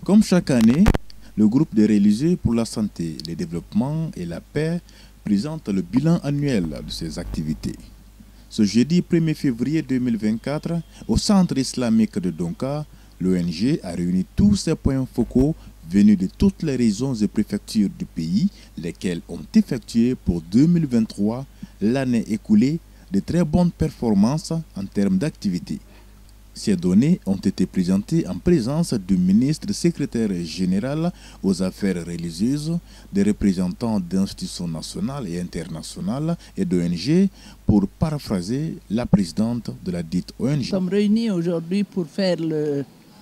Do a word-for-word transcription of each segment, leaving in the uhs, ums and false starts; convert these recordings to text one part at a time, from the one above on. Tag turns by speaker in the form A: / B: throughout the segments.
A: Comme chaque année, le groupe des religieux pour la santé, le développement et la paix présente le bilan annuel de ses activités. Ce jeudi premier février deux mille vingt-quatre, au centre islamique de Donka, l'O N G a réuni tous ses points focaux venus de toutes les régions et préfectures du pays, lesquels ont effectué pour deux mille vingt-trois, l'année écoulée, de très bonnes performances en termes d'activité. Ces données ont été présentées en présence du ministre secrétaire général aux affaires religieuses, des représentants d'institutions nationales et internationales et d'O N G, pour paraphraser la présidente de la dite O N G.
B: Nous sommes réunis aujourd'hui pour faire le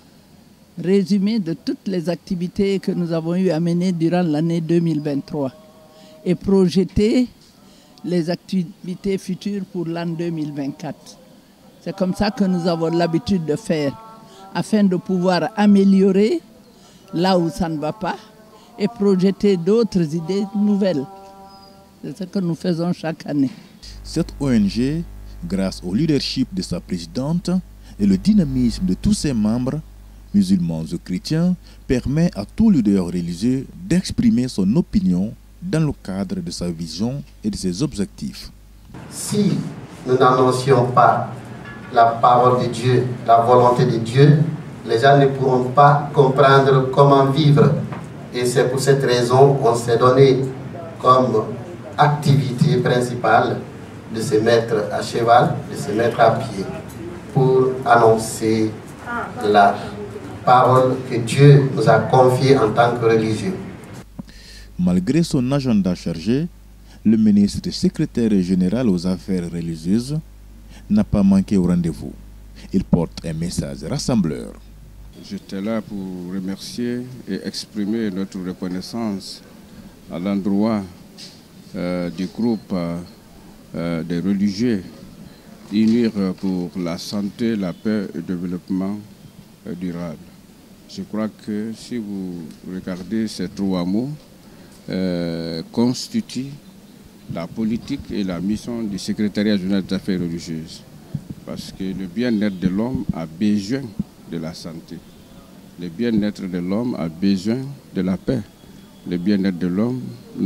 B: résumé de toutes les activités que nous avons eu à mener durant l'année deux mille vingt-trois et projeter les activités futures pour l'an deux mille vingt-quatre. C'est comme ça que nous avons l'habitude de faire, afin de pouvoir améliorer là où ça ne va pas et projeter d'autres idées nouvelles. C'est ce que nous faisons chaque année.
A: Cette O N G, grâce au leadership de sa présidente et le dynamisme de tous ses membres, musulmans ou chrétiens, permet à tout leader religieux d'exprimer son opinion dans le cadre de sa vision et de ses objectifs.
C: Si nous n'annoncions pas la parole de Dieu, la volonté de Dieu, les gens ne pourront pas comprendre comment vivre. Et c'est pour cette raison qu'on s'est donné comme activité principale de se mettre à cheval, de se mettre à pied pour annoncer la parole que Dieu nous a confiée en tant que religieux.
A: Malgré son agenda chargé, le ministre secrétaire général aux affaires religieuses n'a pas manqué au rendez-vous. Il porte un message rassembleur.
D: J'étais là pour remercier et exprimer notre reconnaissance à l'endroit euh, du groupe euh, des religieux unis pour la santé, la paix et le développement euh, durable. Je crois que si vous regardez ces trois mots, euh, constituent la politique et la mission du secrétariat général des affaires religieuses. Parce que le bien-être de l'homme a besoin de la santé. Le bien-être de l'homme a besoin de la paix. Le bien-être de l'homme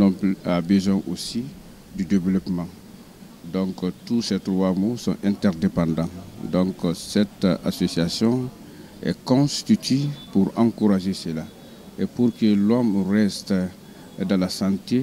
D: a besoin aussi du développement. Donc tous ces trois mots sont interdépendants. Donc cette association est constituée pour encourager cela. Et pour que l'homme reste dans la santé,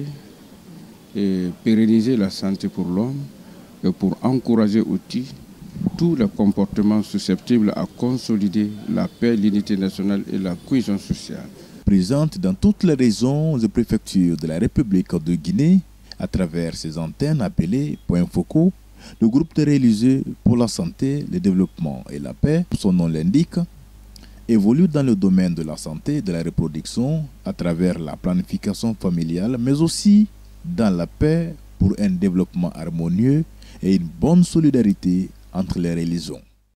D: et pérenniser la santé pour l'homme et pour encourager aussi tous les comportements susceptibles à consolider la paix, l'unité nationale et la cohésion sociale.
A: Présente dans toutes les régions et préfectures de la République de Guinée, à travers ses antennes appelées points focaux, le groupe des religieux pour la santé, le développement et la paix, son nom l'indique, évolue dans le domaine de la santé et de la reproduction à travers la planification familiale, mais aussi dans la paix pour un développement harmonieux et une bonne solidarité entre les religions.